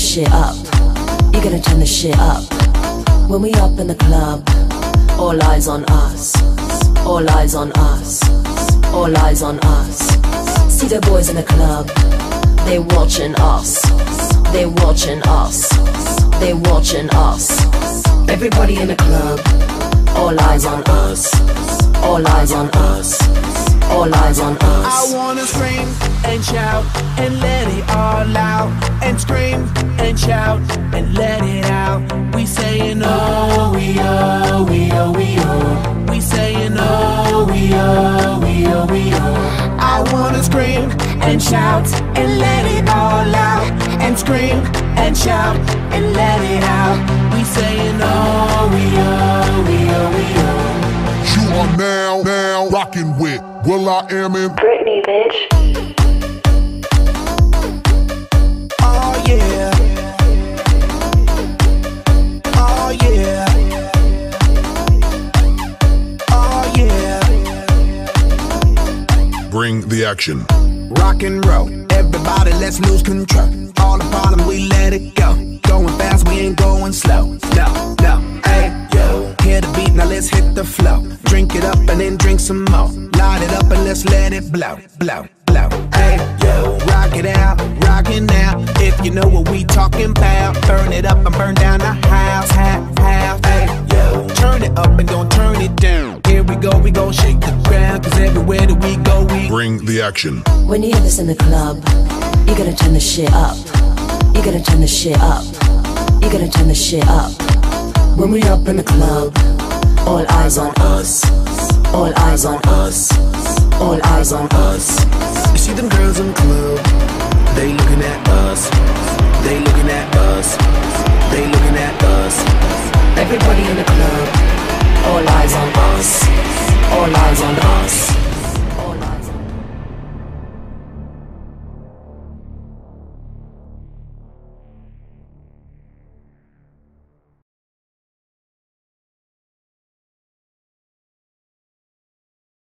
shit up. You gotta turn the shit up. When we up in the club, all eyes on us. All eyes on us. All eyes on us. See the boys in the club, they watching us. They watching us. They watching us. Everybody in the club, all eyes on us. All eyes on us. All eyes on us. I wanna scream and shout and let it all out. And scream and shout and let it out. We saying oh, we oh, we oh, we oh. We saying oh, we oh, we oh, we oh. I wanna scream and shout and let it all out. And scream and shout and let it out. We saying oh, we oh, we oh, we oh. You are now rocking with will.i.am in Britney, bitch. Oh yeah. Oh yeah. Oh yeah. Bring the action. Rock and roll, everybody let's lose control. All the problems we let it go. Going fast, we ain't going slow. No, no, hey, yo. Hear the beat, now let's hit the flow. Drink it up and then drink some more. Light it up and let's let it blow, blow, blow. Hey, yo. Rock it out, rockin' now. If you know what we talking about. Burn it up and burn down the house, half, half. Hey, yo. Turn it up and don't turn it down. Here we go shake the ground. Cause everywhere that we go, we bring the action. When you hear this in the club, you gotta turn the shit up. You gotta turn the shit up. You gotta turn the shit up. When we up in the club, all eyes on us. All eyes on us. All eyes on us. You see them girls in the club, they looking at us. They looking at us. They looking at us.